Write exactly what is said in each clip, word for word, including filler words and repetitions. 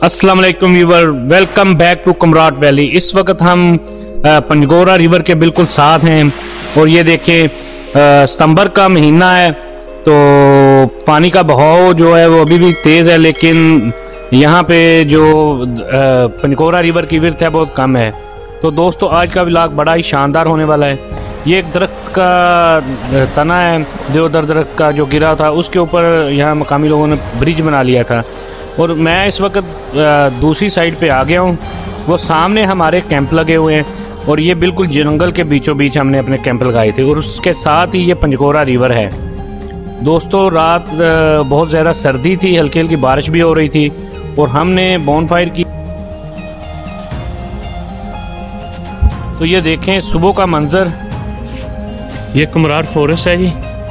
अस्सलाम वालेकुम viewer, welcome back to Kumrat Valley. इस वक्त हम पंजगोरा रिवर के बिल्कुल साथ हैं और ये देखें सितंबर का महीना है तो पानी का बहाव जो है वो अभी भी तेज़ है, लेकिन यहाँ पे जो पंजगोरा रिवर की विड्थ है बहुत कम है। तो दोस्तों आज का व्लॉग बड़ा ही शानदार होने वाला है। ये एक दरख्त का तना है, देवदार दरख्त का जो गिरा था उसके ऊपर यहाँ मकामी लोगों ने ब्रिज बना लिया था और मैं इस वक्त दूसरी साइड पे आ गया हूँ। वो सामने हमारे कैंप लगे हुए हैं और ये बिल्कुल जंगल के बीचों बीच हमने अपने कैंप लगाए थे और उसके साथ ही ये पंजगोरा रिवर है। दोस्तों रात बहुत ज़्यादा सर्दी थी, हल्की हल्की बारिश भी हो रही थी और हमने बॉनफायर की। तो ये देखें सुबह का मंजर, ये कमराट फॉरेस्ट है जी।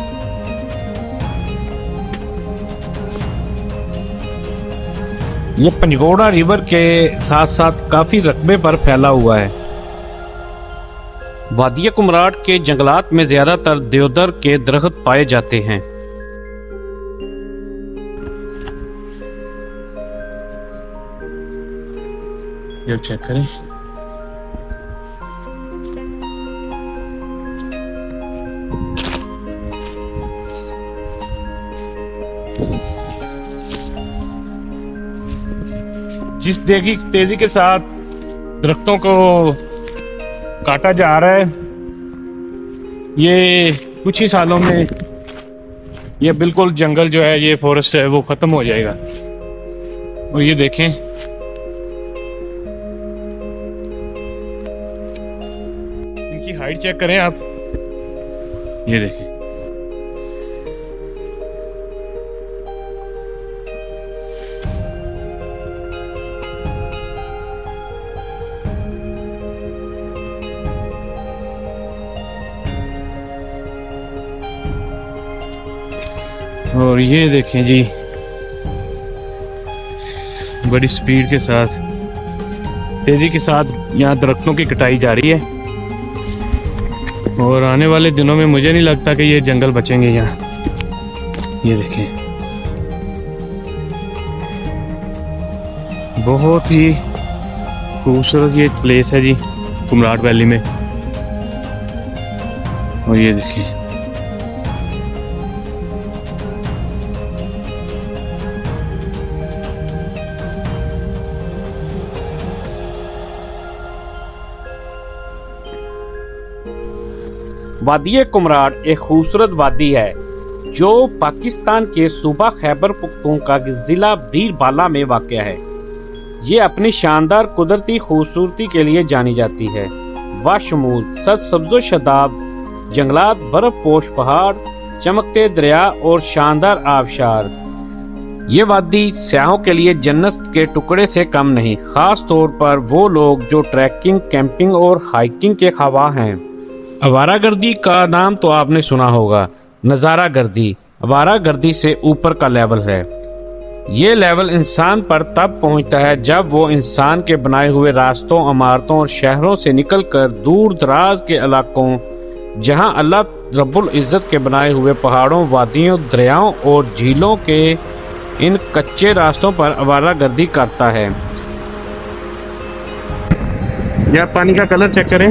ये पंजगोरा रिवर के साथ साथ काफी रकबे पर फैला हुआ है। वादिया कुमराट के जंगलात में ज्यादातर देवदार के दरख्त पाए जाते हैं। ये चेक करें, जिस तेजी तेजी के साथ दरख्तों को काटा जा रहा है, ये कुछ ही सालों में ये बिल्कुल जंगल जो है, ये फॉरेस्ट है, वो खत्म हो जाएगा। और ये देखें इनकी हाइट चेक करें आप, ये देखें। और ये देखें जी, बड़ी स्पीड के साथ, तेजी के साथ यहाँ दरख्तों की कटाई जारी है और आने वाले दिनों में मुझे नहीं लगता कि ये जंगल बचेंगे यहाँ। ये देखें, बहुत ही खूबसूरत ये प्लेस है जी कमराट वैली में। और ये देखें, वादी कुमराट एक खूबसूरत वादी है जो पाकिस्तान के सूबा खैबर पख्तूनख्वा के जिला दीर बाला में वाक़या है। ये अपनी शानदार कुदरती खूबसूरती के लिए जानी जाती है। वाशमूल सरसब्ज़ो शदाब जंगलात, बर्फ पोश पहाड़, चमकते दरिया और शानदार आबशार। ये वादी सयाहों के लिए जन्नत के टुकड़े से कम नहीं, खास तौर पर वो लोग जो ट्रैकिंग, कैंपिंग और हाइकिंग के ख्वाह हैं। आवारागर्दी का नाम तो आपने सुना होगा। नज़ारा गर्दी आवारा गर्दी से ऊपर का लेवल है। ये लेवल इंसान पर तब पहुंचता है जब वो इंसान के बनाए हुए रास्तों, इमारतों और शहरों से निकलकर दूर दराज के इलाकों, जहां अल्लाह रब्बुल इज़्ज़त के बनाए हुए पहाड़ों, वादियों, दरियाओं और झीलों के इन कच्चे रास्तों पर आवारागर्दी करता है। यह पानी का कलर चेक करें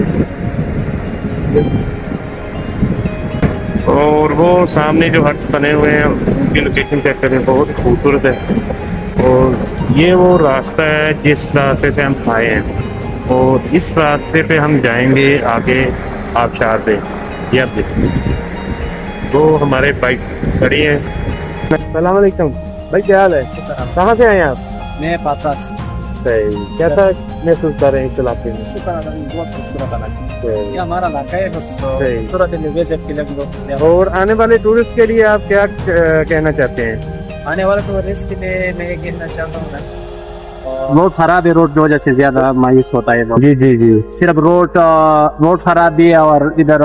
और वो सामने जो हट्स बने हुए हैं उनकी लोकेशन चेक करें, बहुत खूबसूरत है। और ये वो रास्ता है जिस रास्ते से हम आए हैं और इस रास्ते पे हम जाएंगे आगे आबशार पे। ये आप देखिए, तो हमारे बाइक खड़ी है। अस्सलाम वालेकुम भाई, क्या हाल है? कहाँ से आए आप? मैं पात्रास से। कैसा महसूस कर रहे हैं इस इलाके में? बहुत खूबसूरत इलाका है, ये हमारा इलाका है, बस खूबसूरत के लिए। और आने वाले टूरिस्ट के लिए आप क्या कहना चाहते हैं? आने वाले टूरिस्ट के लिए मैं ये कहना चाहता हूँ, रोड खराब है, रोड की वजह से ज्यादा मायूस होता है लोग। जी जी जी, सिर्फ रोड रोड खराब भी है और इधर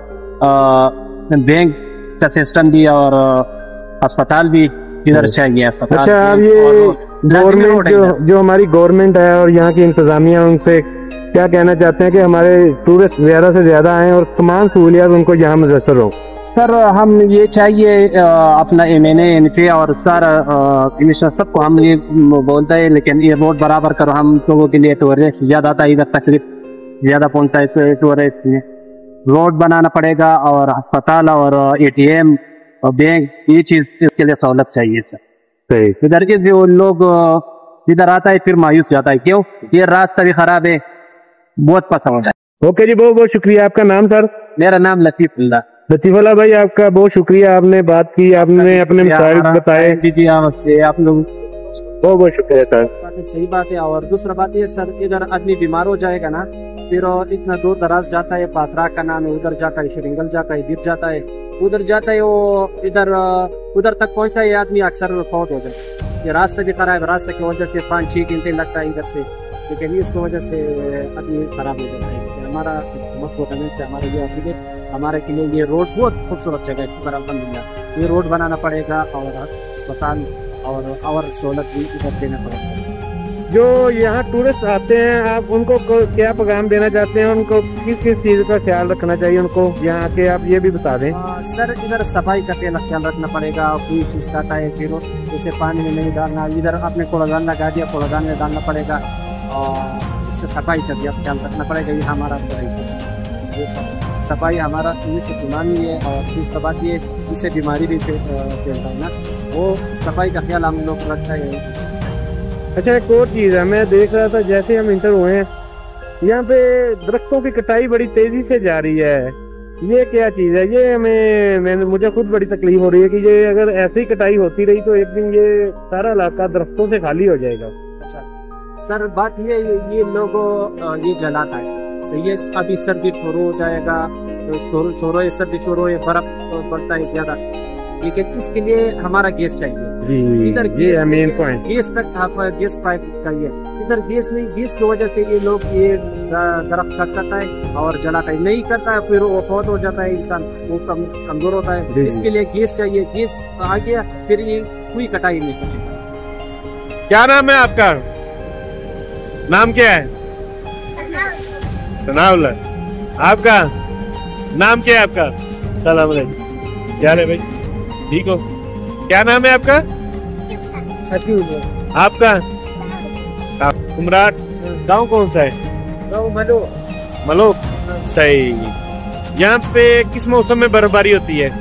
बैंक का सिस्टम भी और अस्पताल भी इधर चाहिए। अस्पताल अच्छा, अब ये गवर्नमेंट जो जो हमारी गवर्नमेंट है और यहाँ की इंतजामिया, उनसे क्या कहना चाहते हैं कि हमारे टूरिस्ट ज्यादा से ज्यादा आए और तमाम सहूलियात उनको यहाँ मुयसर हो? सर हम ये चाहिए अ, अपना एम एन ए और सर कमिश्नर सबको हम ये बोलते हैं, लेकिन ये रोड बराबर करो। हम लोगों के लिए टूरिस्ट ज्यादा था, इधर तकलीफ ज्यादा पहुंचता है टूरिस्ट में। रोड बनाना पड़ेगा और अस्पताल और ए टी एम और बैंक, ये चीज इसके लिए सहूलत चाहिए सर। सही। इधर के जो लोग इधर आता है फिर मायूस जाता है, क्यों? ये रास्ता भी खराब है, बहुत पसंद है। ओके जी, बहुत बहुत शुक्रिया। आपका नाम सर? मेरा नाम लतीफुल्लाह। लतीफुल्लाह भाई, आपका बहुत शुक्रिया, आपने बात की, आपने अपने मसाइल बताए। दीदी आपसे आप लोग बहुत बहुत शुक्रिया सर। बात सही बात है। और दूसरा बात ये सर, इधर आदमी बीमार हो जाएगा ना, फिर इतना दूर दराज जाता है, पाथरा का नाम है, उधर जाता है, श्रींगल जाता है, गिर जाता है, उधर जाता है, वो इधर उधर तक पहुंचता है, आदमी अक्सर फौत हो जाए। ये रास्ता भी खराब है, रास्ते की वजह से पाँच छः घंटे लगता है इधर से, लेकिन इसकी वजह से आदमी खराब हो जाता है। हमारा गवर्नमेंट से हमारे लिए अपील है, हमारे के लिए ये रोड बहुत खूबसूरत जगह है, शुक्र अल्हम्दुलिल्लाह। ये रोड बनाना पड़ेगा और अस्पताल और और सहूलत भी इधर देना पड़ेगा। जो यहाँ टूरिस्ट आते हैं, आप उनको क्या पैगाम देना चाहते हैं? उनको किस किस चीज़ का ख्याल रखना चाहिए उनको यहाँ आके, आप ये भी बता दें। आ, सर इधर सफाई का ख्याल रखना पड़ेगा। कोई चीज़ खाता है फिर जैसे पानी में नहीं डालना, इधर अपने कूड़ादान लगा दिया, कूड़ादान में डालना पड़ेगा और इसका सफाई का ख्याल रखना पड़ेगा। ये हमारा ये सफाई हमारा इन्हीं से बीमारी है। और दूसरा बात ये, इससे बीमारी भी फैलता है ना, वो सफाई का ख्याल हम लोग रखता है। अच्छा, एक और चीज़ है, मैं देख रहा था जैसे हम इंटर हुए हैं, यहाँ पे दरख्तों की कटाई बड़ी तेजी से जा रही है। ये क्या चीज़ है? ये हमें मैंने मुझे खुद बड़ी तकलीफ हो रही है कि ये अगर ऐसे ही कटाई होती रही तो एक दिन ये सारा इलाका दरख्तों से खाली हो जाएगा। अच्छा सर, बात ये ये लोगों ये जलाता है, सही है। अभी सर्दी शुरू हो जाएगा, शुरू है सर्दी शुरू है, बर्फ पड़ता है ज्यादा, लेकिन इसके लिए हमारा गैस चाहिए। इधर ये मेन पॉइंट, गैस तक आप गैस पाइप चाहिए। इधर गैस नहीं, गैस की वजह से ये लोग ये दरख्त करता है और जलाता है, नहीं करता है फिर वो फौत हो जाता है, इंसान वो कम कमजोर होता है। इसके लिए गैस चाहिए। गैस आ गया फिर ये कोई कटाई नहीं करेगा। क्या नाम है आपका? नाम क्या है? सनाउल्लाह। आपका नाम क्या है आपका? सलाम अलैकुम। क्या है भाई, ठीक हो? क्या नाम है आपका? आपका? कुमराट। गांव कौन सा है? गाँव मलो। मलो। सही। यहाँ पे किस मौसम में बर्फबारी होती है?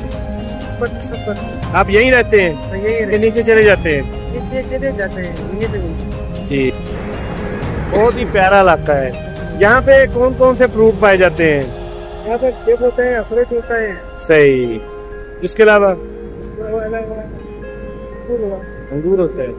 आप यहीं रहते हैं? यहीं नीचे चले जाते हैं? नीचे चले जाते हैं। जी, बहुत ही प्यारा इलाका है। यहाँ पे कौन कौन से फ्रूट पाए जाते हैं? यहाँ पर सेब होता है, अखरोट होता है। सही। इसके अलावा अंगूर होता है।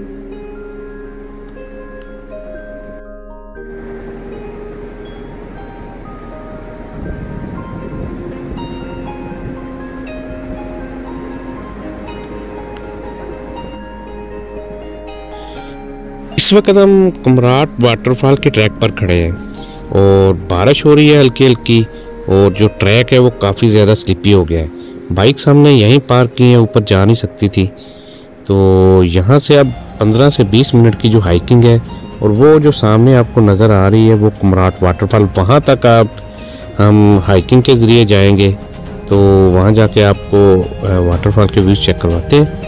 इस वक्त हम कुमराट वाटरफॉल के ट्रैक पर खड़े हैं और बारिश हो रही है हल्की हल्की, और जो ट्रैक है वो काफ़ी ज़्यादा स्लिपी हो गया है। बाइक हमने यहीं पार्क की है, ऊपर जा नहीं सकती थी। तो यहाँ से अब पंद्रह से बीस मिनट की जो हाइकिंग है, और वो जो सामने आपको नज़र आ रही है वो कुमराट वाटरफॉल, वहाँ तक आप हम हाइकिंग के ज़रिए जाएंगे। तो वहाँ जाके आपको वाटरफॉल के व्यूज़ चेक करवाते हैं।